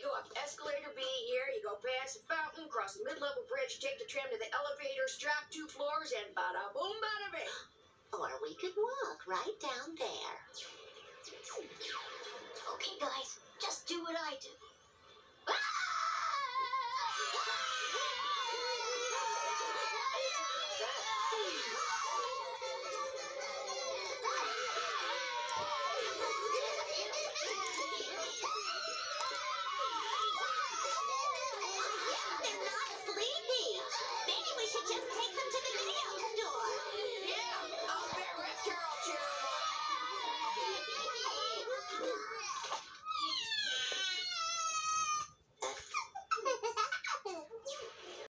go up escalator B here, you go past the fountain, cross the mid-level bridge, take the tram to the elevator, strap 2 floors, and bada boom, bada bing. Or we could walk right down there. Okay, guys, just do what I do.